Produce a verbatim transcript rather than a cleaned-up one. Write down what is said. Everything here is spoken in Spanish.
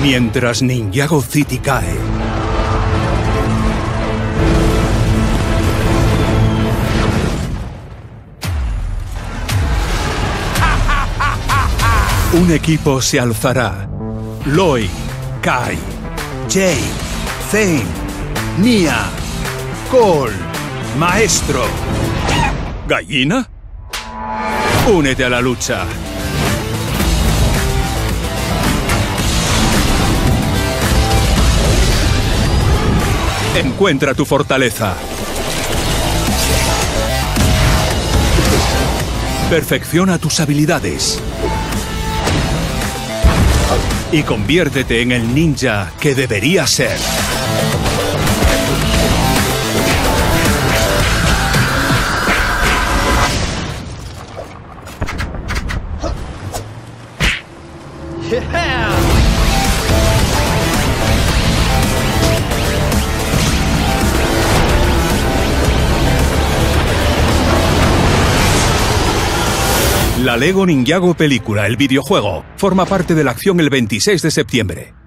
Mientras Ninjago City cae, un equipo se alzará. Lloyd, Kai, Jay, Zane, Nia, Cole, Maestro. ¿Gallina? Únete a la lucha. Encuentra tu fortaleza. Perfecciona tus habilidades. Y conviértete en el ninja que deberías ser. La Lego Ninjago película, el videojuego, forma parte de la acción el veintiséis de septiembre.